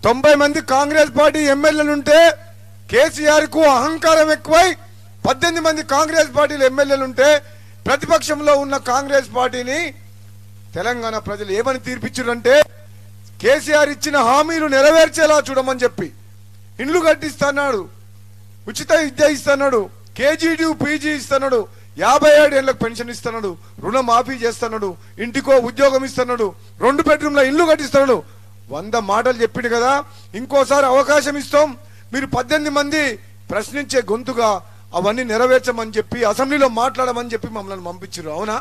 90 మంది కాంగ్రెస్ పార్టీ ఎమ్మెల్యేలుంటే కేసీఆర్ కు అహంకారం ఎక్కువై 18 మంది కాంగ్రెస్ పార్టీల ఎమ్మెల్యేలుంటే ప్రతిపక్షంలో ఉన్న కాంగ్రెస్ పార్టీని తెలంగాణ ప్రజలు ఏమని తీర్పిచ్చారంటే కేసీఆర్ ఇచ్చిన హామీలు నెరవేర్చేలా చూడమని చెప్పి ఇండ్లు కట్టిస్తున్నాడు, ఉచిత విద్య ఇస్తున్నాడు, కేజీడీ పీజీ ఇస్తున్నాడు, 57 ఏళ్లకు పెన్షన్ ఇస్తున్నాడు, రుణమాఫీ చేస్తున్నాడు, ఇంటికో ఉద్యోగం ఇస్తున్నాడు, 2 బెడ్రూమ్ల ఇల్లు కట్టిస్తున్నాడు. 100 మాటలు చెప్పిండు కదా. ఇంకోసారి అవకాశం ఇస్తాం, మీరు 18 మంది ప్రశ్నించే గొంతుగా అవన్నీ నెరవేర్చమని చెప్పి అసెంబ్లీలో మాట్లాడమని చెప్పి మమ్మల్ని పంపించారు. అవునా?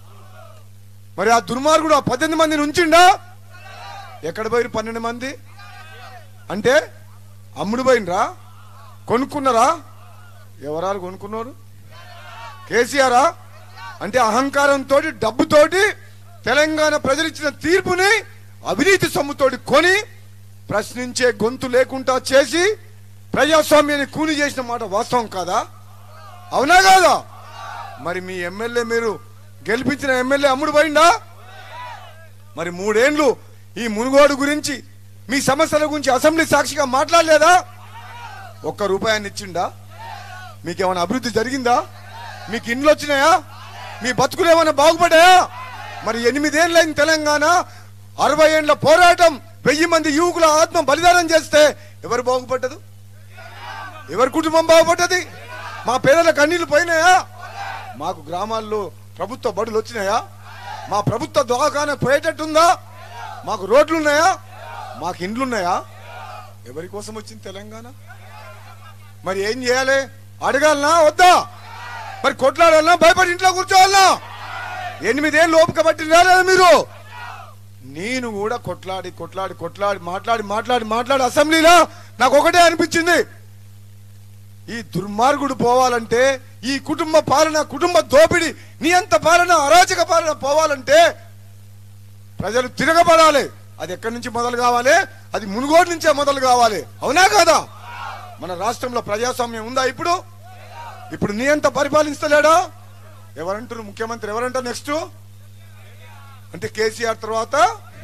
మరి ఆ దుర్మార్గుడు ఆ 18 మందిని ఉంచిండా? ఎక్కడ పోయిరు 12 మంది? అంటే అమ్ముడు పోయినరా? కొనుక్కున్నారా? ఎవరాలు కొనుక్కున్నారు? కేసీఆరా? అంటే అహంకారంతో డబ్బుతోటి తెలంగాణ ప్రజలు ఇచ్చిన తీర్పుని అవినీతి సొమ్ముతోటి కొని ప్రశ్నించే గొంతు లేకుండా చేసి ప్రజాస్వామ్యాన్ని కూని చేసిన మాట వాస్తవం కాదా? అవునా కాదా? మరి మీ ఎమ్మెల్యే, మీరు గెలిపించిన ఎమ్మెల్యే అమ్ముడు పోయిందా? మరి 3 ఏళ్లు ఈ మునుగోడు గురించి, మీ సమస్యల గురించి అసెంబ్లీ సాక్షిగా మాట్లాడలేదా? 1 రూపాయన్ని ఇచ్చిండా? మీకేమైనా అభివృద్ధి జరిగిందా? మీకు ఇండ్లు వచ్చినాయా? మీ బతుకులు ఏమైనా బాగుపడ్డాయా? మరి 8 ఏళ్ళైన తెలంగాణ, 60 ఏళ్ల పోరాటం, 1000 మంది యువకుల ఆత్మ బలిదానం చేస్తే ఎవరు బాగుపడ్డదు? ఎవరి కుటుంబం బాగుపడ్డది? మా పేదల కన్నీళ్లు పోయినాయా? మాకు గ్రామాల్లో ప్రభుత్వ బడులు వచ్చినాయా? మా ప్రభుత్వ దవాఖాన పోయేటట్టుందా? మాకు రోడ్లు ఉన్నాయా? మాకు ఇండ్లున్నాయా? ఎవరి కోసం వచ్చింది తెలంగాణ? మరి ఏం చేయాలి? అడగాలనా వద్దా? మరి కొట్లాడాలనా? భయపడి ఇంట్లో కూర్చోవాలనా? 8 ఏళ్ళు ఓపిక పట్టి రాలేదా మీరు? నేను కూడా కొట్లాడి మాట్లాడి అసెంబ్లీలో నాకు ఒకటే అనిపించింది, ఈ దుర్మార్గుడు పోవాలంటే, ఈ కుటుంబ పాలన, కుటుంబ దోపిడి, నియంత పాలన, అరాచక పాలన పోవాలంటే ప్రజలు తిరగబడాలి. అది ఎక్కడి నుంచి మొదలు కావాలి? అది మునుగోడు నుంచే మొదలు కావాలి. అవునా కాదా? మన రాష్ట్రంలో ప్రజాస్వామ్యం ఉందా? ఇప్పుడు నియంత పరిపాలిస్తలేడా? ఎవరంటారు ముఖ్యమంత్రి? ఎవరంటారు నెక్స్ట్? అంటే కేసీఆర్ తర్వాత,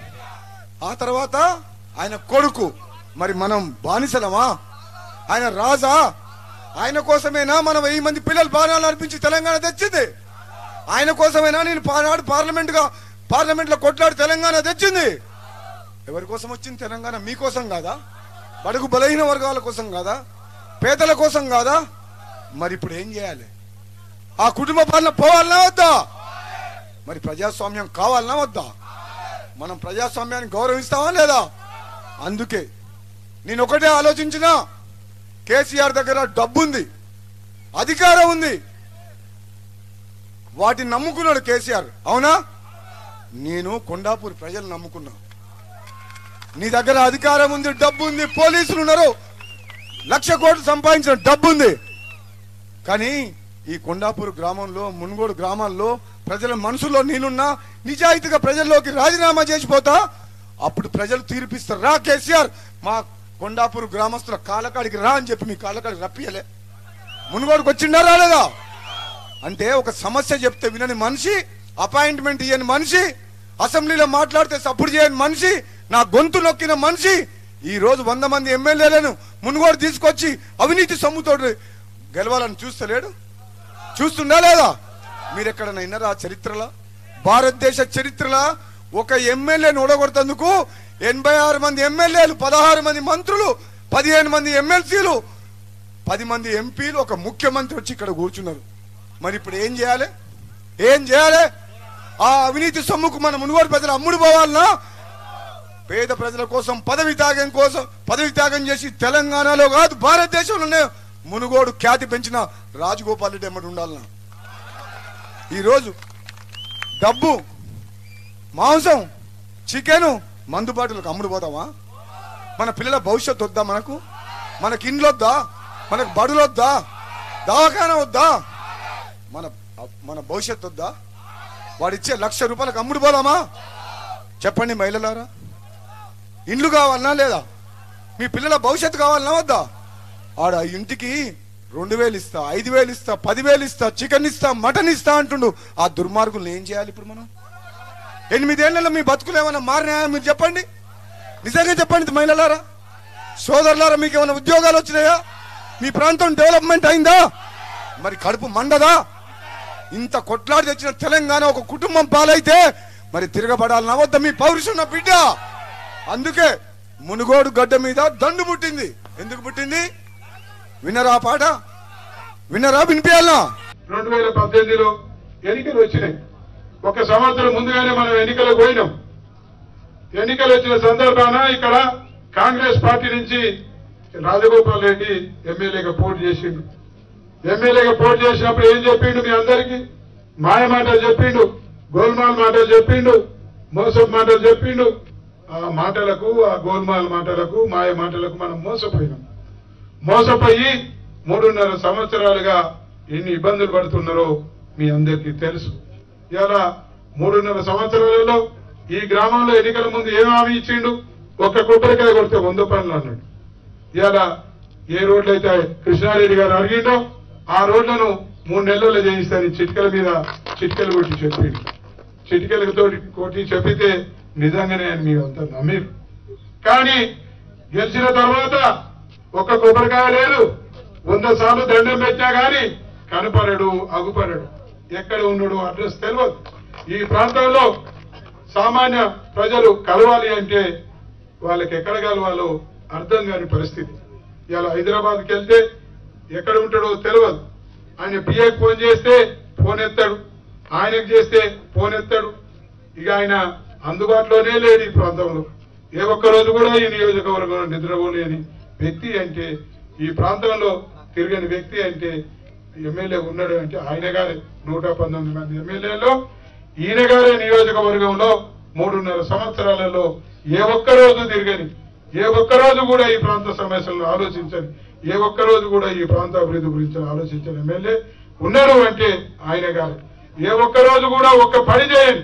ఆ తర్వాత ఆయన కొడుకు. మరి మనం బానిసలమా? ఆయన రాజా? ఆయన కోసమేనా మనం 1000 మంది పిల్లలు బాణాలు అర్పించి తెలంగాణ తెచ్చింది? ఆయన కోసమేనా నేను పార్లమెంట్లో కొట్లాడి తెలంగాణ తెచ్చింది? ఎవరి కోసం వచ్చింది తెలంగాణ? మీకోసం కాదా? బడుగు బలహీన వర్గాల కోసం కాదా? పేదల కోసం కాదా? మరి ఇప్పుడు ఏం చేయాలి? ఆ కుటుంబ పాలన పోవాలనా వద్దా? మరి ప్రజాస్వామ్యం కావాలనా వద్దా? మనం ప్రజాస్వామ్యాన్ని గౌరవిస్తామా లేదా? అందుకే నేను ఒకటే ఆలోచించిన, కేసీఆర్ దగ్గర డబ్బుంది, అధికారం ఉంది, వాటిని నమ్ముకున్నాడు కేసీఆర్. అవునా? నేను కొండాపూర్ ప్రజలు నమ్ముకున్నా. నీ దగ్గర అధికారం ఉంది, డబ్బు ఉంది, పోలీసులు ఉన్నారు, 1,00,000 కోట్లు సంపాదించిన డబ్బు ఉంది. కానీ ఈ కొండాపూర్ గ్రామంలో, మునుగోడు గ్రామాల్లో ప్రజల మనసులో నేనున్నా, నిజాయితీగా ప్రజల్లోకి రాజీనామా చేసిపోతా. అప్పుడు ప్రజలు తీర్పిస్తారు. రా కేసీఆర్, మా కొండాపూర్ గ్రామస్తుల కాళ్ళకాడికి రా అని చెప్పి మీ కాళ్ళకాడికి రప్పియలే. మునుగోడుకు వచ్చిండా రాలేదా? అంటే ఒక సమస్య చెప్తే వినని మనిషి, అపాయింట్మెంట్ ఇయ్యని మనిషి, అసెంబ్లీలో మాట్లాడితే సపోర్ట్ చేయని మనిషి, నా గొంతు నొక్కిన మనిషి ఈ రోజు 100 మంది ఎమ్మెల్యేలను మునుగోడు తీసుకొచ్చి అవినీతి సొమ్ముతో గెలవాలని చూస్తలేడు? చూస్తుందా లేదా? మీరెక్కడైనా విన్నారా చరిత్రలో? భారతదేశ చరిత్రలో ఒక ఎమ్మెల్యేని ఓడగొడుతందుకు 86 మంది ఎమ్మెల్యేలు, 16 మంది మంత్రులు, 15 మంది ఎమ్మెల్సీలు, 10 మంది ఎంపీలు, ఒక ముఖ్యమంత్రి వచ్చి ఇక్కడ కూర్చున్నారు. మరి ఇప్పుడు ఏం చేయాలి? ఆ అవినీతి సొమ్ముకు మన మునుగోడు ప్రజలు అమ్ముడు పోవాలనా? పేద ప్రజల కోసం పదవి త్యాగం చేసి తెలంగాణలో కాదు భారతదేశంలోనే మునుగోడు ఖ్యాతి పెంచిన రాజగోపాల్ రెడ్డి ఎమ్మడి ఉండాలనా? ఈరోజు డబ్బు, మాంసం, చికెను, మందుబాటులకు అమ్ముడు పోతామా? మన పిల్లల భవిష్యత్తు వద్దా? మనకి ఇండ్లు వద్దా? మనకు బడులు వద్దా? దవాఖానా వద్దా? మన భవిష్యత్తు వద్దా? వాడిచ్చే 1,00,000 రూపాయలకు అమ్ముడు పోదామా? చెప్పండి మహిళలారా. ఇండ్లు కావాలన్నా లేదా? మీ పిల్లల భవిష్యత్తు కావాలన్నా వద్దా? ఆడ ఇంటికి 2,000 ఇస్తా, 5,000 ఇస్తా, 10,000 ఇస్తా, చికెన్ ఇస్తా, మటన్ ఇస్తా అంటుండు. ఆ దుర్మార్గులను ఏం చేయాలి ఇప్పుడు మనం? 8 ఏళ్లలో మీ బతుకులు ఏమైనా మారినాయా? మీరు చెప్పండి, నిజంగా చెప్పండి మహిళలారా. సోదరులారా మీకు ఏమైనా ఉద్యోగాలు వచ్చినాయా? మీ ప్రాంతం డెవలప్మెంట్ అయిందా? మరి కడుపు మండదా? ఇంత కొట్లాడి తెచ్చిన తెలంగాణ ఒక కుటుంబం పాలైతే మరి తిరగబడాలన్నా వద్ద మీ పౌరుషున్న బిడ్డ. అందుకే మునుగోడు గడ్డ మీద దండు పుట్టింది. ఎందుకు పుట్టింది? వినరా పాట? వినరా? వినిపించాలనా? 2018లో ఎన్నికలు వచ్చినాయి. ఒక సంవత్సరం ముందుగానే మనం ఎన్నికలకు పోయినాం. ఎన్నికలు వచ్చిన సందర్భాన ఇక్కడ కాంగ్రెస్ పార్టీ నుంచి రాజగోపాల్ రెడ్డి ఎమ్మెల్యేగా పోటీ చేసిండు. ఎమ్మెల్యేగా పోటీ చేసినప్పుడు ఏం చెప్పిండు? మీ అందరికీ మాయ మాటలు చెప్పిండు, గోల్మాల్ మాటలు చెప్పిండు, మోసం మాటలు చెప్పిండు. ఆ మాటలకు, ఆ గోల్మాల్ మాటలకు, మాయ మాటలకు మనం మోసపోయినాం. మోసపోయి 3.5 సంవత్సరాలుగా ఎన్ని ఇబ్బందులు పడుతున్నారో మీ అందరికీ తెలుసు. ఇలా 3.5 సంవత్సరాలలో ఈ గ్రామంలో ఎన్నికల ముందు ఏం హామీ ఇచ్చిండు? ఒక్క కొబ్బరికాయ కొడితే 100 పనులు అన్నాడు. ఇలా ఏ రోడ్లయితే కృష్ణారెడ్డి గారు అడిగిండో ఆ రోడ్లను 3 నెలల్లో చేయిస్తాను చిటికల మీద చిటికలు కొట్టి చెప్పిండు. చిటికలతో కొట్టి చెప్పితే నిజంగానే అని మీరు అంతా నమ్మిరు. కానీ గెలిచిన తర్వాత ఒక్క కొబ్బరికాయ లేదు. 100 సార్లు దండం పెట్టా గాని కనపడడు, అగుపడడు. ఎక్కడ ఉన్నాడు అడ్రస్ తెలియదు. ఈ ప్రాంతంలో సామాన్య ప్రజలు కలవాలి అంటే వాళ్ళకి ఎక్కడ కలవాలో అర్థం కాని పరిస్థితి. ఇలా హైదరాబాద్కి వెళ్తే ఎక్కడ ఉంటాడో తెలియదు. ఆయన పిఏకి ఫోన్ చేస్తే ఫోన్ ఎత్తాడు, ఆయనకు చేస్తే ఫోన్ ఎత్తాడు. ఇక ఆయన అందుబాటులోనే లేడు ఈ ప్రాంతంలో. ఏ ఒక్క రోజు కూడా ఈ నియోజకవర్గంలో నిద్రపోలేని వ్యక్తి అంటే, ఈ ప్రాంతంలో తిరగని వ్యక్తి అంటే ఎమ్మెల్యే ఉన్నాడు అంటే ఆయన గారే. 119 మంది ఎమ్మెల్యేలో ఈయన గారే నియోజకవర్గంలో 3.5 సంవత్సరాలలో ఏ ఒక్క రోజు తిరగని, ఏ ఒక్క రోజు కూడా ఈ ప్రాంత సమస్యలను ఆలోచించని, ఏ ఒక్క రోజు కూడా ఈ ప్రాంత అభివృద్ధి గురించి ఆలోచించని ఎమ్మెల్యే ఉన్నాడు అంటే ఆయన గారు. ఏ ఒక్క రోజు కూడా ఒక్క పని చేయని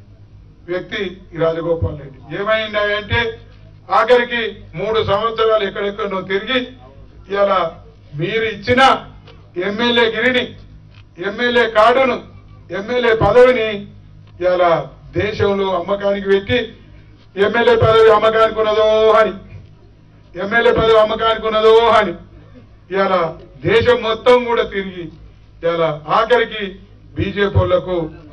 వ్యక్తి ఈ రాజగోపాల్ రెడ్డి. ఏమైందంటే ఆఖరికి 3 సంవత్సరాలు ఎక్కడెక్కడో తిరిగి ఇలా మీరు ఇచ్చిన ఎమ్మెల్యే గిరిని, ఎమ్మెల్యే కార్డును, ఎమ్మెల్యే పదవిని ఇలా దేశంలో అమ్మకానికి పెట్టి ఎమ్మెల్యే పదవి అమ్మకానికి ఉన్నదో అని, ఎమ్మెల్యే పదవి అమ్మకానికి ఉన్నదో అని ఇలా దేశం మొత్తం కూడా తిరిగి ఇలా ఆఖరికి బీజేపీ వాళ్లకు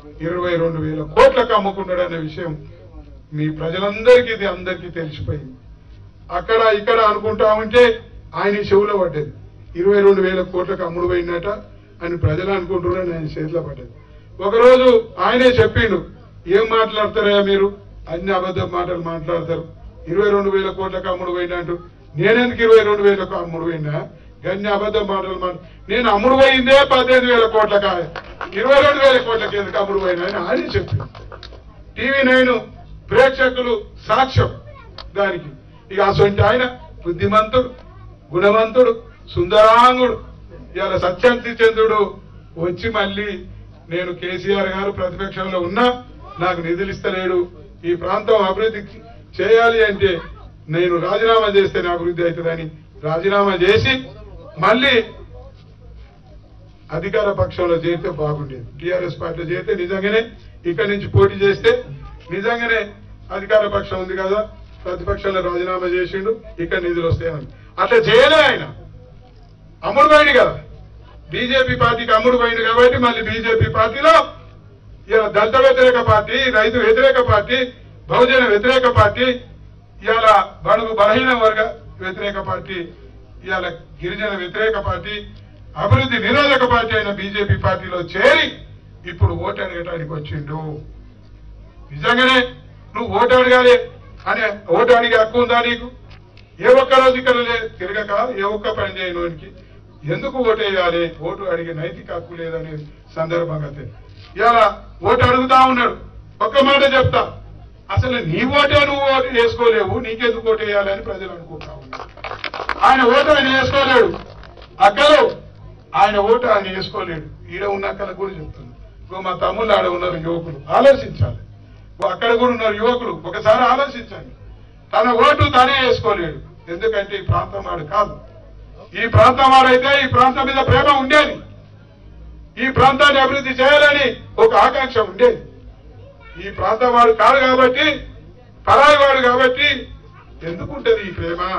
22,000 కోట్లకు అమ్ముకున్నాడనే విషయం మీ ప్రజలందరికీ ఇది అందరికీ తెలిసిపోయింది. అక్కడ ఇక్కడ అనుకుంటా ఉంటే ఆయన చెవులో పడ్డది. 22,000 కోట్లకు అమ్ముడు పోయినట అని ప్రజలు అనుకుంటున్నారని ఆయన చేతిలో పడ్డది. ఒకరోజు ఆయనే చెప్పిండు, ఏం మాట్లాడతారా మీరు, అన్ని అబద్ధం మాటలు మాట్లాడతారు. 22,000 కోట్లకు అమ్ముడు పోయినా అంటూ నేనెందుకు 22,000 అమ్ముడు పోయినా? గన్ని అబద్ధం మాటలు నేను అమ్ముడు పోయిందే 18,000 కోట్లక, 22,000 కోట్లకి ఎందుకు అమ్ముడు పోయినా అని ఆయన చెప్పిండు. TV9 ప్రేక్షకులు సాక్ష్యం దానికి. ఇక అసొంటి ఆయన బుద్ధిమంతుడు, గుణవంతుడు, సుందరాంగుడు, ఇలా సత్యాంతి చంద్రుడు వచ్చి మళ్ళీ నేను కేసీఆర్ గారు ప్రతిపక్షంలో ఉన్నా నాకు నిధులు ఇస్తలేడు, ఈ ప్రాంతం అభివృద్ధి చేయాలి అంటే నేను రాజీనామా చేస్తేనే అభివృద్ధి అవుతుందని రాజీనామా చేసి మళ్ళీ అధికార పక్షంలో చేరితే బాగుండేది. టీఆర్ఎస్ పార్టీలో చేరితే నిజంగానే ఇక్కడి నుంచి పోటీ చేస్తే నిజంగానే అధికార పక్షం ఉంది కదా, ప్రతిపక్షంలో రాజీనామా చేసిండు, ఇక్కడ నిధులు వస్తాయని. అట్లా చేయలే ఆయన. అమ్ముడు పోయింది కదా, బీజేపీ పార్టీకి అమ్ముడు పోయింది కాబట్టి మళ్ళీ బీజేపీ పార్టీలో ఇలా దళిత వ్యతిరేక పార్టీ, రైతు వ్యతిరేక పార్టీ, బహుజన వ్యతిరేక పార్టీ, ఇవాళ బడుగు బలహీన వర్గ వ్యతిరేక పార్టీ, ఇవాళ గిరిజన వ్యతిరేక పార్టీ, అభివృద్ధి నిరోధక పార్టీ అయిన బీజేపీ పార్టీలో చేరి ఇప్పుడు ఓటు అడగటానికి వచ్చిండు. నిజంగానే నువ్వు ఓటు అడగాలి అనే ఓటు అడిగే హక్కు ఉందా నీకు? ఏ ఒక్క రోజు ఇక్కడ తిరగక ఏ ఒక్క పని చేయడానికి ఎందుకు ఓటు వేయాలి? ఓటు అడిగే నైతిక హక్కు లేదనే సందర్భంగా ఇలా ఓటు అడుగుతా ఉన్నాడు. ఒక్క మాట చెప్తా, అసలు నీ ఓటే నువ్వు ఓటు వేసుకోలేవు, నీకెందుకు ఓటు వేయాలని ప్రజలు అనుకుంటా ఉన్నారు. ఆయన ఓటు ఆయన వేసుకోలేడు, అక్కలు ఆయన ఓటు ఆయన వేసుకోలేడు. ఈడ ఉన్న అక్కల కూడా చెప్తున్నారు. మా తమ్ముళ్ళు ఆడ ఉన్నారు యువకులు, ఆలోచించాలి. అక్కడ కూడా ఉన్నారు యువకులు, ఒకసారి ఆలోచించండి. తన ఓటు తనే వేసుకోలేడు. ఎందుకంటే ఈ ప్రాంతం వాడు కాదు. ఈ ప్రాంతం వాడైతే ఈ ప్రాంతం మీద ప్రేమ ఉండేది, ఈ ప్రాంతాన్ని అభివృద్ధి చేయాలని ఒక ఆకాంక్ష ఉండేది. ఈ ప్రాంతం వాడు కాదు కాబట్టి, పరాయి వాడు కాబట్టి ఎందుకుంటది ఈ ప్రేమ?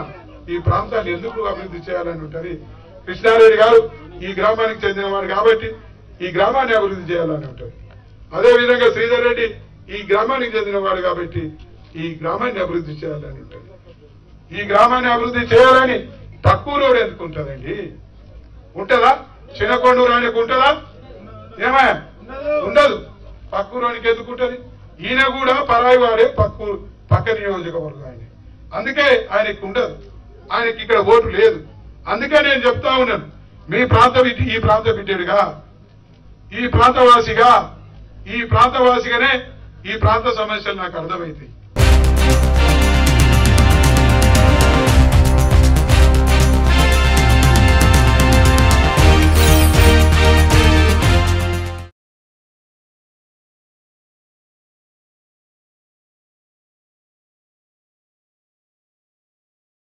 ఈ ప్రాంతాన్ని ఎందుకు అభివృద్ధి చేయాలని ఉంటుంది. కృష్ణారెడ్డి గారు ఈ గ్రామానికి చెందినవాడు కాబట్టి ఈ గ్రామాన్ని అభివృద్ధి చేయాలని ఉంటుంది. అదేవిధంగా శ్రీధర్ రెడ్డి ఈ గ్రామానికి చెందినవాడు కాబట్టి ఈ గ్రామాన్ని అభివృద్ధి చేయాలని ఉంటుంది. ఈ గ్రామాన్ని అభివృద్ధి చేయాలని తక్కువ రోడ్ ఎందుకుంటుందండి? ఉంటుందా? చిన్నకొండూరు ఆయనకు ఉంటుందా? ఏమయ్యా ఉండదు. పక్కూరోనికి ఎందుకుంటది? ఈయన కూడా పరాయి వాడే పక్క నియోజకవర్గం ఆయన. అందుకే ఆయనకి ఉండదు, ఆయనకి ఇక్కడ ఓటు లేదు. అందుకే నేను చెప్తా ఉన్నాను, మీ ఈ ప్రాంత బిడ్డడుగా, ఈ ప్రాంతవాసిగానే ఈ ప్రాంత సమస్యలు నాకు అర్థమవుతాయి.